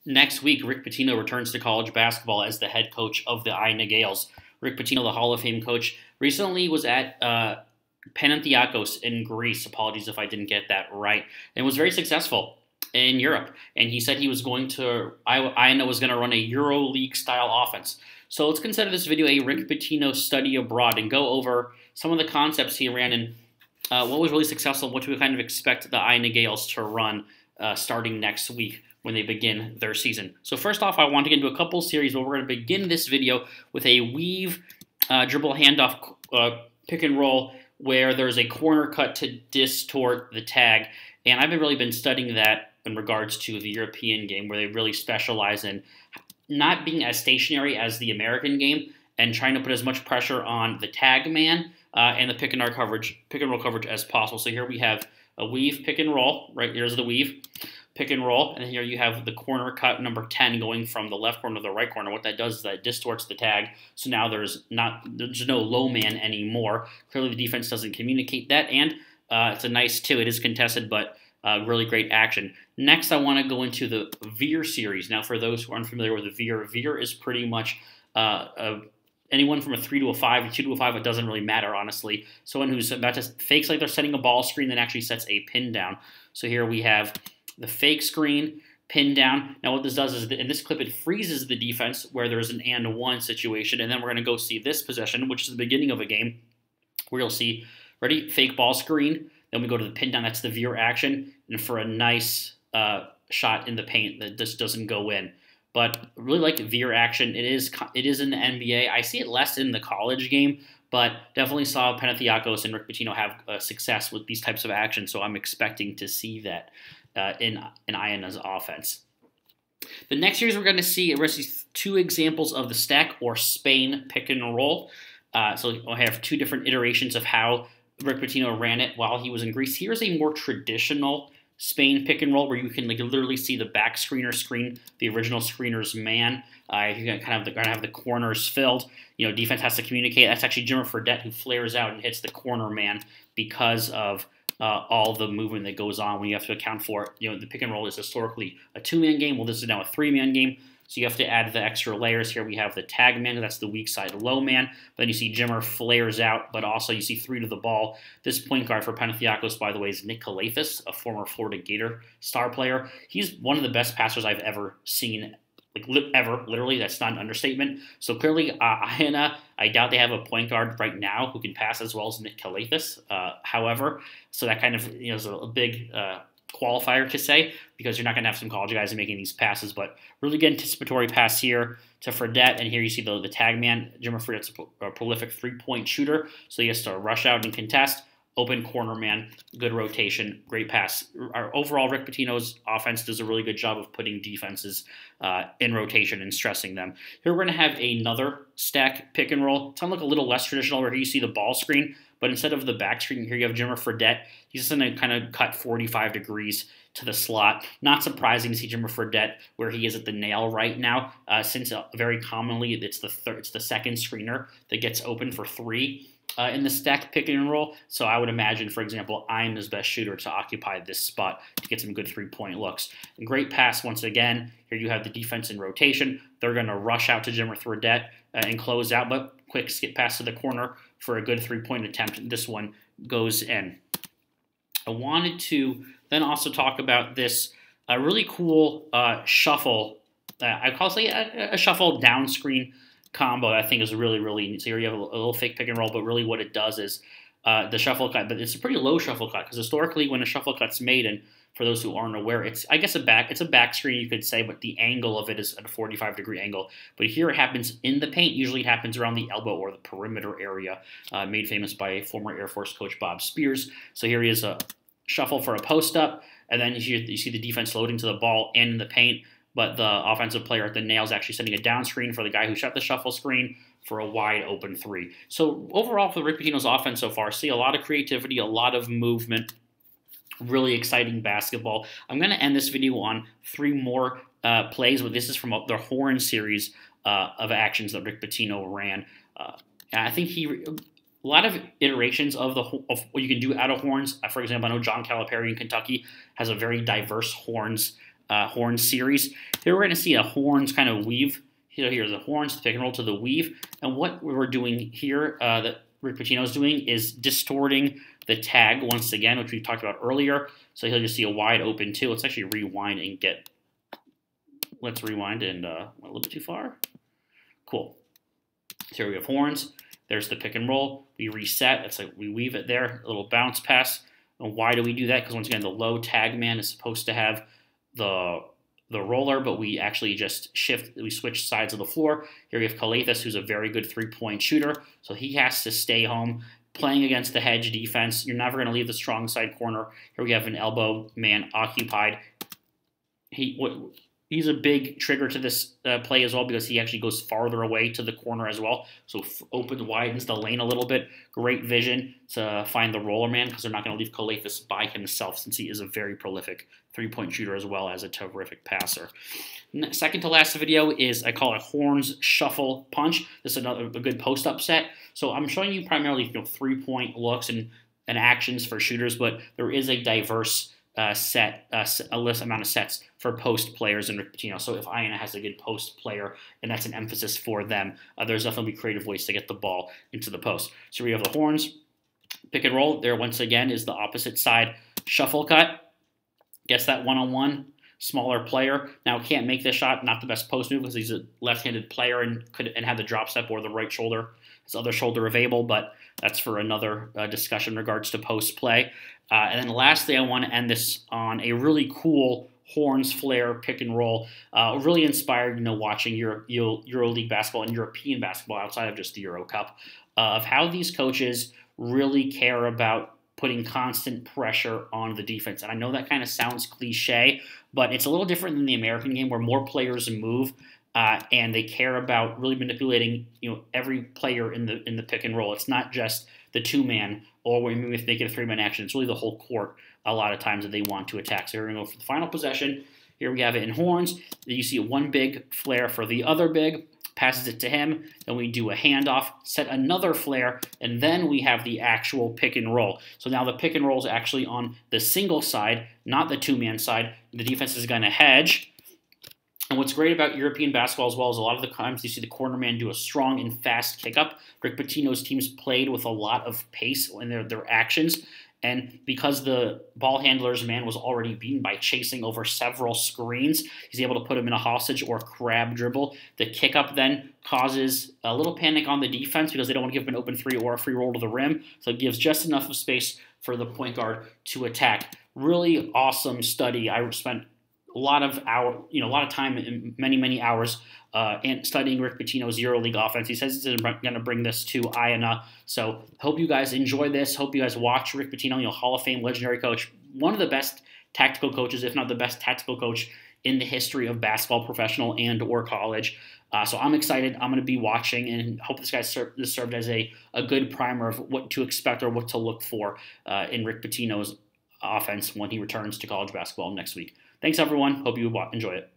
Next week, Rick Pitino returns to college basketball as the head coach of the Iowa Gales. Rick Pitino, the Hall of Fame coach, recently was at Panathinaikos in Greece. Apologies if I didn't get that right. And was very successful in Europe. And he said he was going to, Iowa was going to run a EuroLeague style offense. So let's consider this video a Rick Pitino study abroad and go over some of the concepts he ran and what was really successful, what we kind of expect the Iowa Gales to run starting next week when they begin their season. So first off, I want to get into a couple series, but we're going to begin this video with a weave dribble handoff pick and roll where there's a corner cut to distort the tag. And I've really been studying that in regards to the European game where they really specialize in not being as stationary as the American game and trying to put as much pressure on the tag man and the pick and roll coverage as possible. So here we have a weave pick and roll, right? Here's the weave pick and roll, and here you have the corner cut number 10 going from the left corner to the right corner. What that does is that it distorts the tag, so now there's no low man anymore. Clearly the defense doesn't communicate that, and it's a nice two. It is contested, but really great action. Next, I want to go into the veer series. Now, for those who aren't familiar with the veer is pretty much anyone from a 3 to a 5, 2 to a 5, it doesn't really matter, honestly. Someone who's about to fakes like they're setting a ball screen, then actually sets a pin down. So here we have the fake screen, pin down. Now what this does is, in this clip, it freezes the defense where there's an and one situation, and then we're going to go see this possession, which is the beginning of a game, where you'll see, ready, fake ball screen, then we go to the pin down, that's the veer action, and for a nice shot in the paint that just doesn't go in. But really like veer action. It is in the NBA. I see it less in the college game, but definitely saw Panathinaikos and Rick Pitino have success with these types of actions, so I'm expecting to see that in Iowa's offense. The next series we're going to see two examples of the stack or Spain pick and roll. So I have two different iterations of how Rick Pitino ran it while he was in Greece. Here's a more traditional Spain pick and roll where you can literally see the back screener screen the original screener's man. You're going to have the corners filled. You know, defense has to communicate. That's actually Jimmer Fredette who flares out and hits the corner man because of all the movement that goes on when you have to account for, you know, the pick and roll is historically a 2-man game. Well, this is now a 3-man game. So you have to add the extra layers here. We have the tag man, that's the weak side low man. But then you see Jimmer flares out, but also you see 3 to the ball. This point guard for Panathinaikos, by the way, is Nick Kalathis, a former Florida Gator star player. He's one of the best passers I've ever seen, literally, that's not an understatement. So clearly, Iowa, I doubt they have a point guard right now who can pass as well as Nick Kalathis. However, so that kind of is a big qualifier to say, because you're not going to have some college guys making these passes, but really good anticipatory pass here to Fredette, and here you see the tag man. Jimmer Fredette's a prolific three-point shooter, so he has to rush out and contest. Open corner man, good rotation, great pass. Overall, Rick Pitino's offense does a really good job of putting defenses in rotation and stressing them. Here we're going to have another stack pick and roll. It's going to look a little less traditional where here you see the ball screen, but instead of the back screen, here you have Jimmer Fredette. He's just going to kind of cut 45 degrees to the slot. Not surprising to see Jimmer Fredette where he is at the nail right now, since very commonly it's the second screener that gets open for 3. In the stack pick and roll, so I would imagine, for example, I'm his best shooter to occupy this spot to get some good three-point looks. And great pass once again. Here you have the defense in rotation. They're going to rush out to Jimmer Fredette and close out, but quick skip pass to the corner for a good three-point attempt. This one goes in. I wanted to then also talk about this really cool shuffle. I call it a shuffle down screen combo that I think is really, really neat. So here you have a little fake pick and roll, but really what it does is the shuffle cut, but it's a pretty low shuffle cut because historically when a shuffle cut's made, and for those who aren't aware, it's I guess it's a back screen you could say, but the angle of it is at a 45-degree angle. But here it happens in the paint. Usually it happens around the elbow or the perimeter area, made famous by former Air Force coach Bob Spears. So here he is a shuffle for a post up, and then you see the defense loading to the ball and in the paint. But the offensive player at the nail is actually sending a down screen for the guy who shot the shuffle screen for a wide open 3. So overall for Rick Pitino's offense so far, see a lot of creativity, a lot of movement, really exciting basketball. I'm going to end this video on 3 more plays. This is from the Horn series of actions that Rick Pitino ran. I think a lot of iterations of what you can do out of horns. For example, I know John Calipari in Kentucky has a very diverse horns Horns series. Here we're going to see a Horns kind of weave. Here's a Horns pick and roll to the weave. And what we're doing here that Rick Pitino is doing is distorting the tag once again, which we talked about earlier. So he'll just see a wide open two. Let's actually rewind and get. Let's rewind and went a little bit too far. Cool. So here we have Horns. There's the pick and roll. We reset. It's like we weave it there. A little bounce pass. And why do we do that? Because once again, the low tag man is supposed to have the roller, but we actually just we switch sides of the floor. Here we have Calathes, who's a very good three-point shooter. So he has to stay home. Playing against the hedge defense, you're never going to leave the strong side corner. Here we have an elbow man occupied. He's a big trigger to this play as well because he actually goes farther away to the corner as well. So widens the lane a little bit. Great vision to find the roller man because they're not going to leave Calathes by himself since he is a very prolific three-point shooter as well as a terrific passer. Second to last video is, I call it Horns Shuffle Punch. This is a good post-up set. So I'm showing you primarily three-point looks and actions for shooters, but there is a diverse amount of sets for post players in Rick Pitino. So if INA has a good post player and that's an emphasis for them, there's definitely creative ways to get the ball into the post. So we have the Horns pick and roll. There once again is the opposite side shuffle cut. Gets that one-on-one, smaller player. Now can't make this shot, not the best post move because he's a left-handed player and have the drop step or the right shoulder, his other shoulder available, but that's for another discussion in regards to post play. And then lastly, I want to end this on a really cool Horns flare pick and roll. Really inspired, watching EuroLeague basketball and European basketball outside of just the Euro Cup, of how these coaches really care about putting constant pressure on the defense. And I know that kind of sounds cliche, but it's a little different than the American game where more players move and they care about really manipulating every player in the pick and roll. It's not just the two-man or when we make it a three-man action. It's really the whole court a lot of times that they want to attack. So we're going to go for the final possession. Here we have it in Horns. You see one big flare for the other big. Passes it to him, then we do a handoff, set another flare, and then we have the actual pick and roll. So now the pick and roll is actually on the single side, not the two-man side. The defense is going to hedge. And what's great about European basketball as well is a lot of the times you see the corner man do a strong and fast kick-up. Rick Pitino's teams played with a lot of pace in their actions. And because the ball handler's man was already beaten by chasing over several screens, he's able to put him in a hostage or crab dribble. The kick-up then causes a little panic on the defense because they don't want to give him an open three or a free roll to the rim. So it gives just enough of space for the point guard to attack. Really awesome study. I spent a lot of time and many hours and studying Rick Pitino's EuroLeague offense. He says he's going to bring this to INA. So hope you guys enjoy this. Hope you guys watch Rick Pitino, Hall of Fame legendary coach, one of the best tactical coaches, if not the best tactical coach in the history of basketball, professional and or college. So I'm excited. I'm going to be watching and hope this served as a good primer of what to expect or what to look for in Rick Pitino's offense when he returns to college basketball next week. Thanks, everyone. Hope you enjoy it.